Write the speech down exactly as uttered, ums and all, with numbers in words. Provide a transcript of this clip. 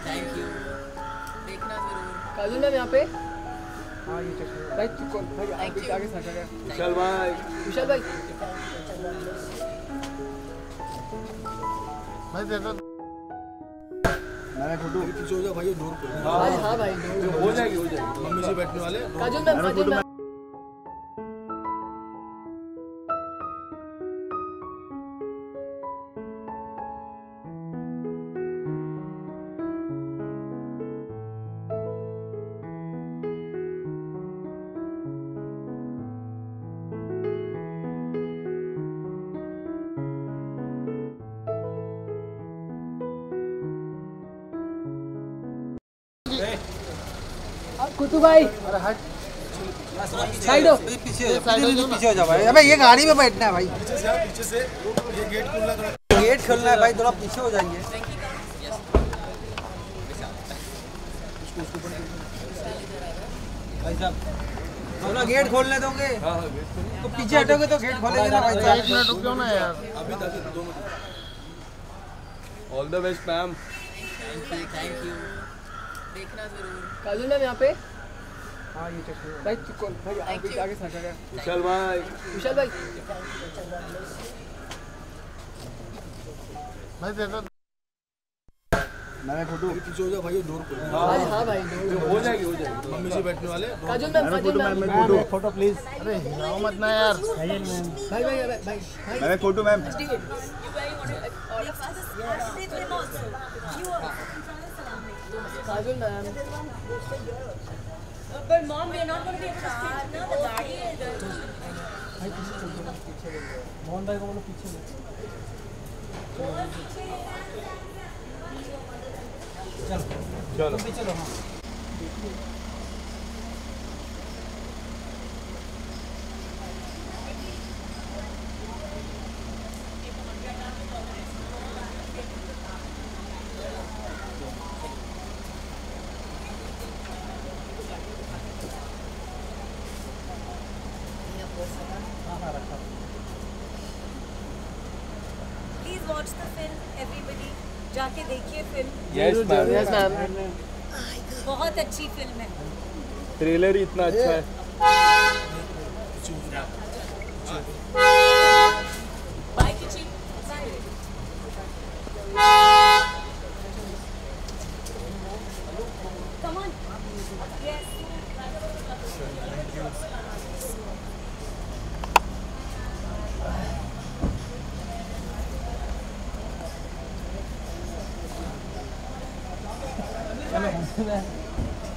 Thank you. देखना जरूर। काजल ma'am यहाँ पे। हाँ ये चश्मे भाई तू कौन भाई आगे आगे सर गया। विशाल भाई विशाल भाई भाई दे दो। मैंने फोटो पीछे हो जा भाई, डोर पे हाँ हाँ भाई हो जाएगी हो जाएगी। मम्मी जी बैठने वाले। काजल मैम काजल मैम कुतु भाई अरे हट साइड हो। पीछे पीछे हो जा भाई। अबे ये गाड़ी में बैठना है भाई। पीछे से पीछे से ये गेट खोलना थोड़ा। गेट खोलना है भाई, थोड़ा पीछे हो जाइए। भाई साहब थोड़ा गेट खोलने दोगे? हाँ हाँ गेट खोलो। तो पीछे हटोगे तो गेट खोलेंगे ना भाई साहब। एक मिनट रुक जाओ ना यार। अभी तक दो minute. All the best ma'am. Thank you thank you. देखना जरूर। काजल मैम यहाँ पे। हाँ ये चश्मे भाई तू कौन भाई आगे आगे सर गया। विशाल भाई विशाल भाई भाई दे दो। मैंने फोटो पीछे हो जा भाई, डोर पे हाँ हाँ भाई हो जाएगी हो जाएगी। मम्मी जी बैठने वाले। Kajal ma'am Kajal ma'am photo photo please. अरे हिलाओ मत ना यार। भाई भाई भाई भाई मैंने photo ma'am. Kajal ma'am But mom, we are not going to be able to sit. No, the गाड़ी है इधर. भाई पीछे चल दो पीछे मोहन भाई को बोलो पीछे चलो चलो पीछे चलो। हाँ Please watch the film, everybody. जाके देखिए film. Yes ma'am. Yes ma'am बहुत अच्छी फिल्म है. ट्रेलर ही इतना अच्छा है। Bye, Kichi. Come on. Yes. चलो